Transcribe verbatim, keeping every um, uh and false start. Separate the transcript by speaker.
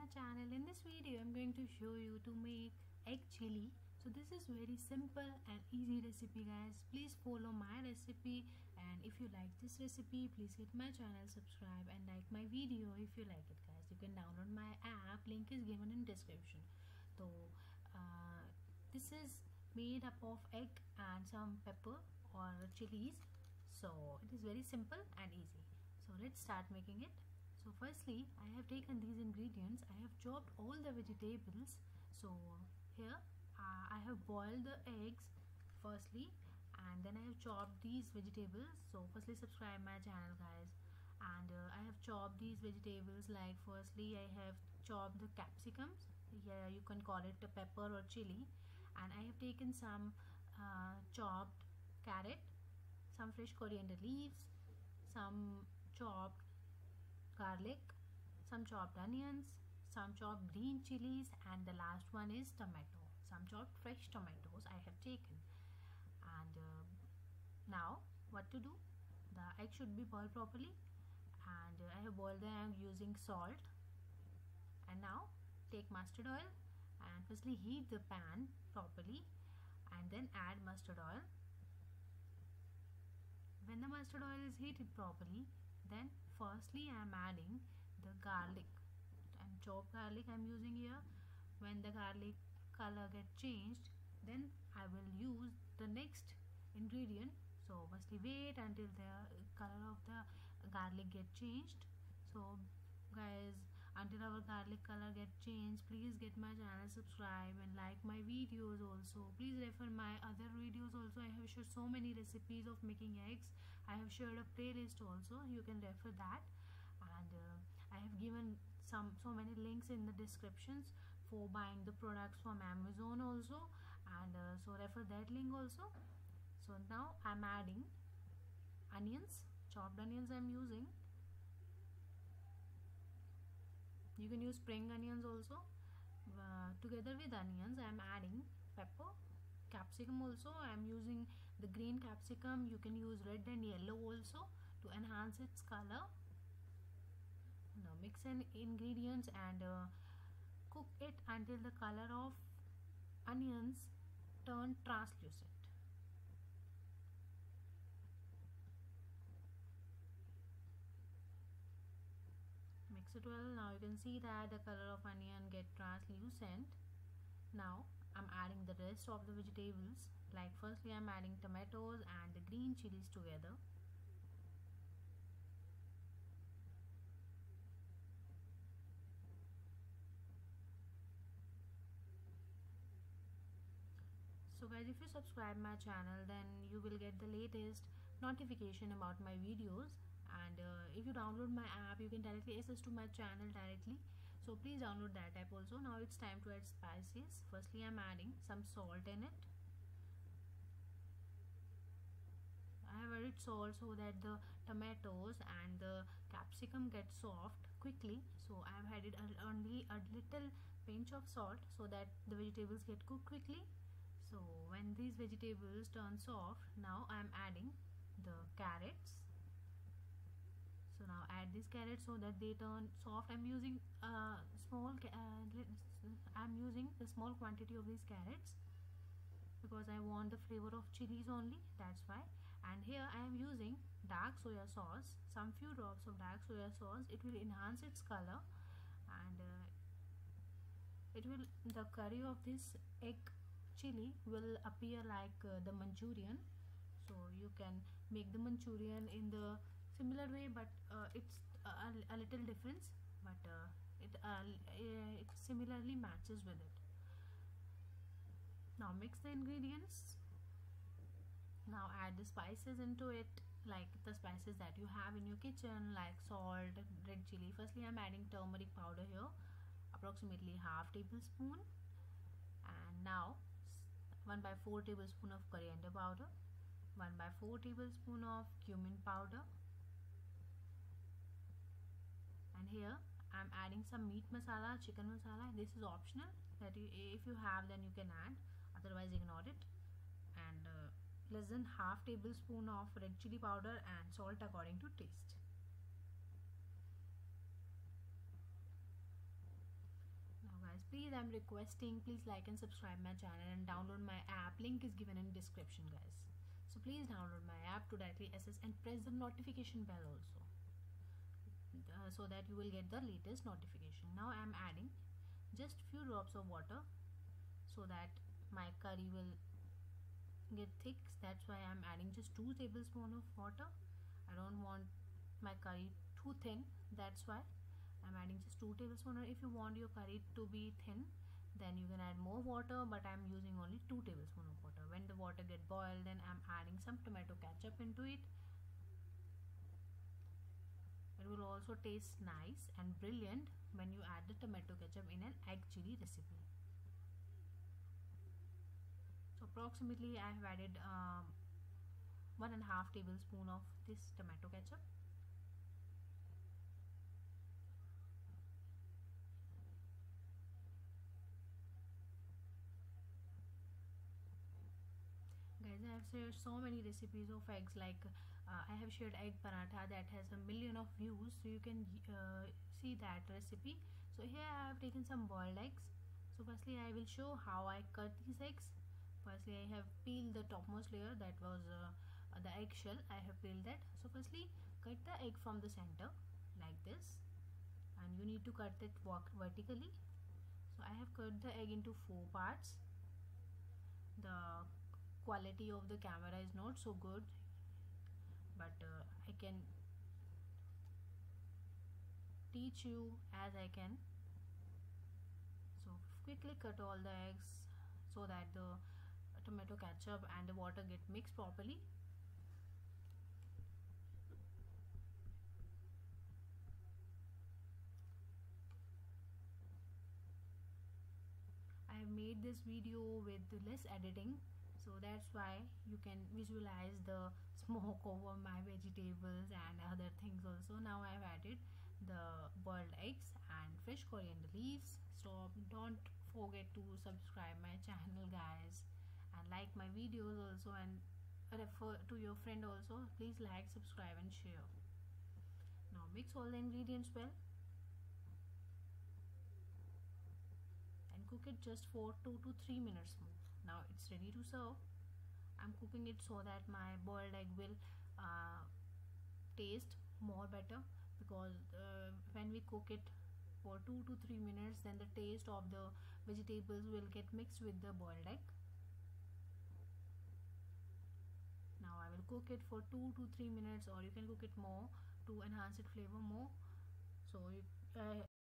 Speaker 1: channel. In this video I'm going to show you to make egg chili. So this is very simple and easy recipe guys. Please follow my recipe, and if you like this recipe please hit my channel, subscribe and like my video if you like it guys. You can download my app, link is given in description. So uh, this is made up of egg and some pepper or chilies. So it is very simple and easy. So let's start making it. So firstly I have taken these ingredients. I have chopped all the vegetables. So here uh, I have boiled the eggs firstly, and then I have chopped these vegetables. So firstly subscribe my channel guys. And uh, I have chopped these vegetables, like firstly I have chopped the capsicums. Yeah, you can call it a pepper or chili. And I have taken some uh, chopped carrot, some fresh coriander leaves, some chopped garlic, some chopped onions, some chopped green chilies, and the last one is tomato. Some chopped fresh tomatoes I have taken. And uh, now what to do? The egg should be boiled properly, and uh, I have boiled the egg using salt. And now take mustard oil and firstly heat the pan properly, and then add mustard oil. When the mustard oil is heated properly, then firstly I am adding the garlic and chopped garlic I am using here. When the garlic color get changed, then I will use the next ingredient. So firstly wait until the color of the garlic get changed. So guys, until our garlic color get changed, please get my channel, subscribe and like my videos also. Please refer my other videos also. I have shared so many recipes of making eggs. I have shared a playlist also, you can refer that. And uh, I have given some so many links in the descriptions for buying the products from Amazon also, and uh, so refer that link also. So now I'm adding onions, chopped onions I'm using. You can use spring onions also. Uh, together with onions I am adding pepper, capsicum also. I am using the green capsicum. You can use red and yellow also to enhance its color. Now mix in ingredients and uh, cook it until the color of onions turn translucent. Mix it well. Now you can see that the color of onion get translucent. Now I'm adding the rest of the vegetables. Like firstly I'm adding tomatoes and the green chilies together. So guys, if you subscribe my channel, then you will get the latest notification about my videos. And uh, if you download my app, you can directly access to my channel directly. So please download that app also. Now it's time to add spices. Firstly I'm adding some salt in it. I have added salt so that the tomatoes and the capsicum get soft quickly. So I have added only a little pinch of salt so that the vegetables get cooked quickly. So when these vegetables turn soft, now I am adding the carrots. So now add these carrots so that they turn soft. I'm using uh, small. Uh, I'm using the small quantity of these carrots because I want the flavor of chilies only. That's why. And here I am using dark soya sauce. Some few drops of dark soya sauce. It will enhance its color, and uh, it will the curry of this egg chili will appear like uh, the Manchurian. So you can make the Manchurian in the similar way, but uh, it's a, a little difference, but uh, it, uh, it similarly matches with it. Now mix the ingredients. Now add the spices into it, like the spices that you have in your kitchen, like salt, red chili. Firstly I'm adding turmeric powder here, approximately half tablespoon. And now one by four tablespoon of coriander powder, one by four tablespoon of cumin powder. And here I am adding some meat masala, chicken masala. This is optional, that you, if you have then you can add, otherwise ignore it. And uh, less than half tablespoon of red chili powder and salt according to taste. Please, I'm requesting, please like and subscribe my channel and download my app. Link is given in description, guys. So please download my app to directly access and press the notification bell also, uh, so that you will get the latest notification. Now I'm adding just few drops of water so that my curry will get thick. That's why I'm adding just two tablespoons of water. I don't want my curry too thin, that's why I'm adding just two tablespoons. If you want your curry to be thin, then you can add more water, but I'm using only two tablespoons of water. When the water get boiled, then I'm adding some tomato ketchup into it. It will also taste nice and brilliant when you add the tomato ketchup in an egg chili recipe. So approximately I have added um, one and a half tablespoon of this tomato ketchup. Guys, I have shared so many recipes of eggs, like uh, I have shared egg paratha that has a million of views, so you can uh, see that recipe. So here I have taken some boiled eggs. So firstly I will show how I cut these eggs. Firstly I have peeled the topmost layer, that was uh, uh, the egg shell. I have peeled that. So firstly cut the egg from the center like this, and you need to cut it vertically. So I have cut the egg into four parts. The quality of the camera is not so good, but uh, I can teach you as I can. So quickly cut all the eggs so that the tomato ketchup and the water get mixed properly. I have made this video with less editing, so that's why you can visualize the smoke over my vegetables and other things also. Now I have added the boiled eggs and fresh coriander leaves. So don't forget to subscribe my channel, guys, and like my videos also, and refer to your friend also. Please like, subscribe and share. Now mix all the ingredients well and cook it just for two to three minutes more. Now it's ready to serve. I'm cooking it so that my boiled egg will uh, taste more better, because uh, when we cook it for two to three minutes, then the taste of the vegetables will get mixed with the boiled egg. Now I will cook it for two to three minutes, or you can cook it more to enhance its flavor more. So you, uh,